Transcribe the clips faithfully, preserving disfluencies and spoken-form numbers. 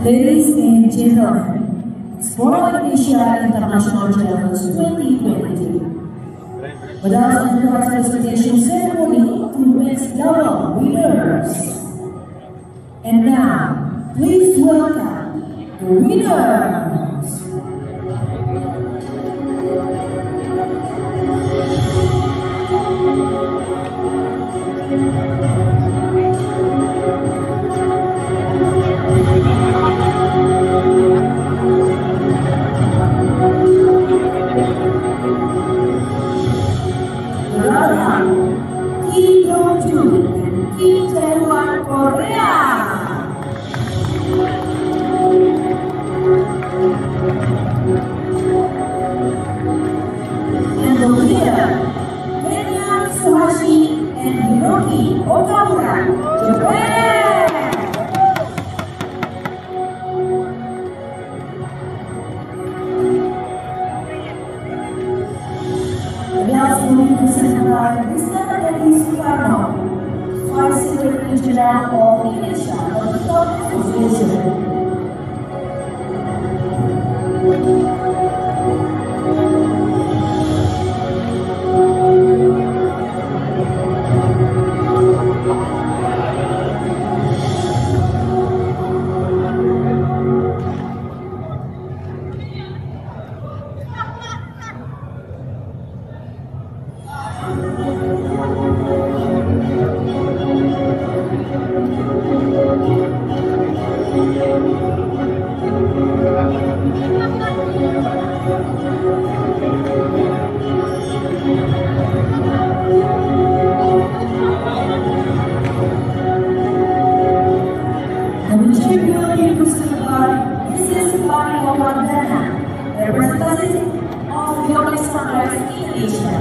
Ladies and gentlemen, Explore Indonesia International Challenge twenty twenty-two. Medals and prize presentation ceremony to mixed double winners. And now, please welcome the winners. Kim Dong-jun dan Kim Jae-hwan, Korea. And the winner, Kenya Suhashi and Hiroki Okamura, Japan. Medals will be presented by Mister Edi Sukarno, Vice Secretary General of Indonesia Olympic Association. Representative of the Olympic Congress Indonesia.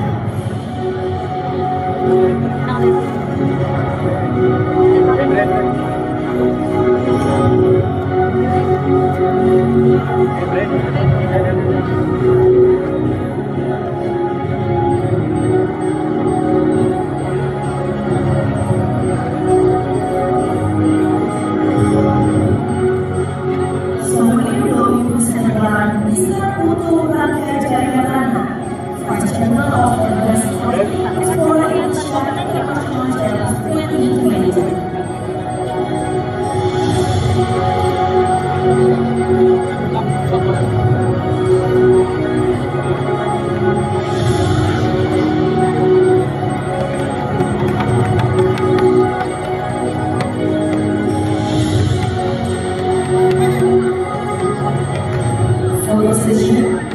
So this is you.